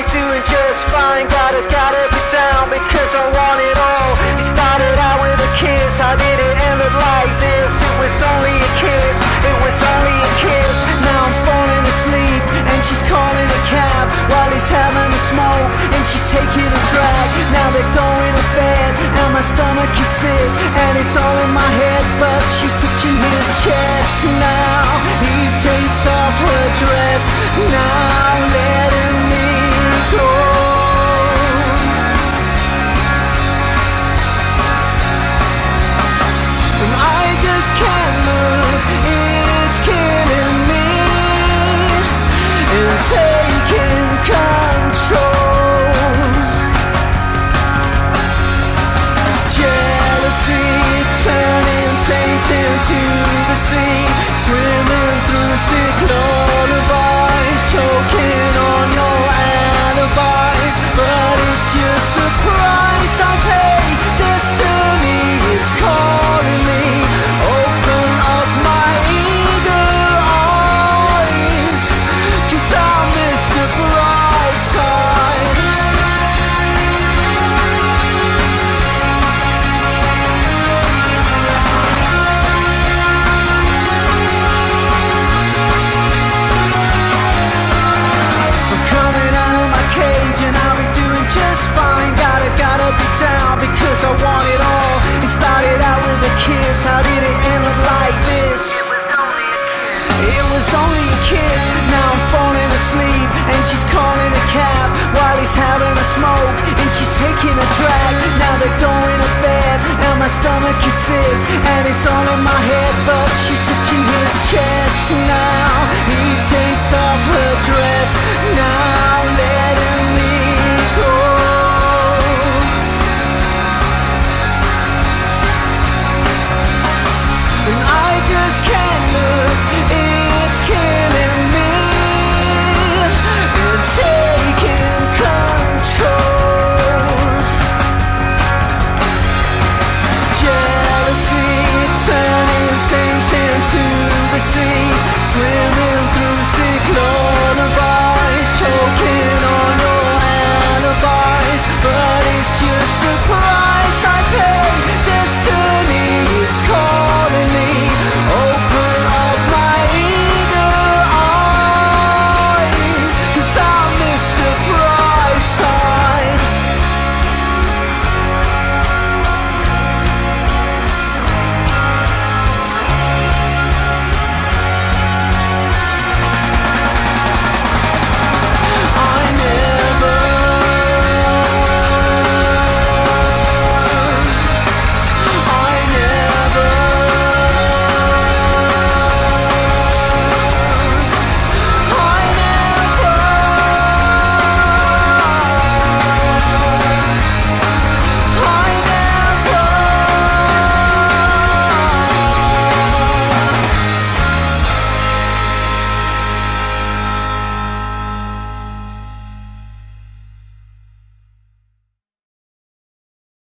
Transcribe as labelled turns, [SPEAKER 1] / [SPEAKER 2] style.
[SPEAKER 1] be doing just fine. Gotta be down because I want it all. It started out with a kiss, how did it end up like this? It was only a kiss, it was only a kiss. Now I'm falling asleep and she's calling a cab while he's having a smoke and she's taking a drag. Now they're going to bed and my stomach is sick and it's all in my head, but she's touching his chest. Now he takes off her dress, now letting me go. And I just can't move, it's killing me and taking control. Jealousy turning saints into the sea, swimming through sick lullabies, choking on your alibis. But it's just the price I pay. Destiny is calling me. Open up my eager eyes, 'cause I missed the bright side. I'm coming out of my cage and I'll be doing just fine. Gotta be down because I want it all. It started out with a kiss, how did it end up like this? It was only a kiss, now I'm falling asleep and she's calling a cab while he's having a smoke and she's taking a drag. Now they're going to bed and my stomach is sick and it's all in my head, but she's touching his chest. Now he takes off her dress, now letting me go. And I just can't look, it's killing me and taking control. Jealousy turning saints into the sea,